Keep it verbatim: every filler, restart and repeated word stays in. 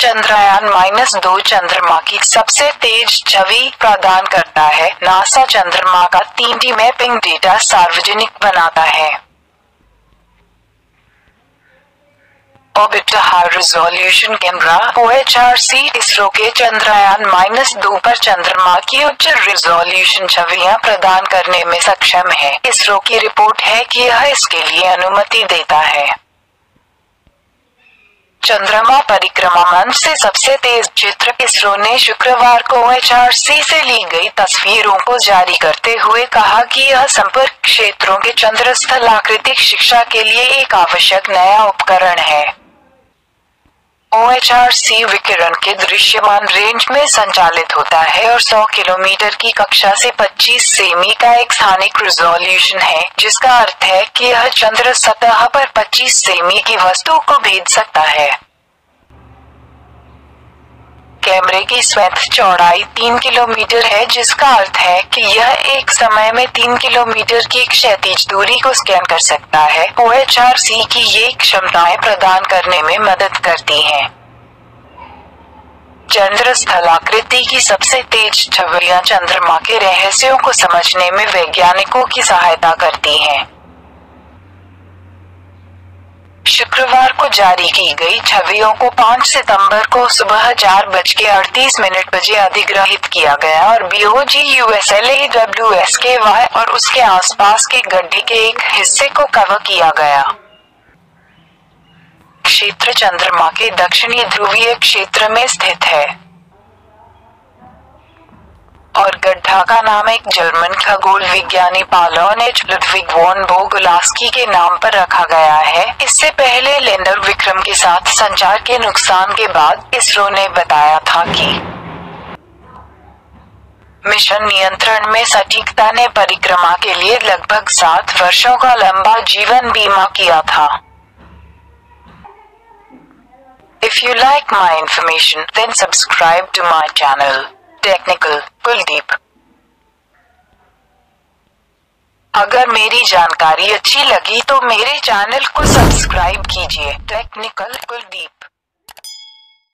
Chandrayaan minus दो चंद्रमा की सबसे तेज छवि प्रदान करता है। नासा चंद्रमा का तीन डी मैपिंग डेटा सार्वजनिक बनाता है। Orbiter high resolution camera O H R C ISRO के चंद्रयान माइनस दो पर चंद्रमा की उच्च रिजोल्यूशन छवियां प्रदान करने में सक्षम है। इसरो की रिपोर्ट है कि यह इसके लिए अनुमति देता है। चंद्रमा परिक्रमा मंच से सबसे तेज चित्र। इसरो ने शुक्रवार को ओ एच आर सी से ली गई तस्वीरों को जारी करते हुए कहा कि यह संपर्क क्षेत्रों के चंद्र स्थलाकृतिक शिक्षा के लिए एक आवश्यक नया उपकरण है। ओ एच आर सी विकिरण के दृश्यमान रेंज में संचालित होता है और सौ किलोमीटर की कक्षा से पच्चीस सेमी का एक स्थानिक रिजोल्यूशन है, जिसका अर्थ है कि यह चंद्र सतह पर पच्चीस सेमी की वस्तु को भेज सकता है। कैमरे की स्वैथ चौड़ाई तीन किलोमीटर है, जिसका अर्थ है कि यह एक समय में तीन किलोमीटर की क्षैतिज दूरी को स्कैन कर सकता है। ओ एच आर सी की ये क्षमताएं प्रदान करने में मदद करती हैं। चंद्र स्थलाकृति की सबसे तेज छवियां चंद्रमा के रहस्यों को समझने में वैज्ञानिकों की सहायता करती हैं। शुक्रवार को जारी की गई छवियों को पाँच सितंबर को सुबह चार बज के अड़तीस मिनट बजे अधिग्रहित किया गया और B O G U S L A W S K Y और उसके आसपास के गड्ढे के एक हिस्से को कवर किया गया। क्षेत्र चंद्रमा के दक्षिणी ध्रुवीय क्षेत्र में स्थित है और गड्ढा का नाम एक जर्मन खगोल विज्ञानी पालोनेज लुडविग वॉन बोगुलास्की के नाम पर रखा गया है। इससे पहले लैंडर विक्रम के साथ संचार के नुकसान के बाद इसरो ने बताया था कि मिशन नियंत्रण में सटीकता ने परिक्रमा के लिए लगभग सात वर्षों का लंबा जीवन बीमा किया था। If you like my information, then subscribe to my channel. Technical Kuldeep. अगर मेरी जानकारी अच्छी लगी तो मेरे चैनल को सब्सक्राइब कीजिए। टेक्निकल कुलदीप।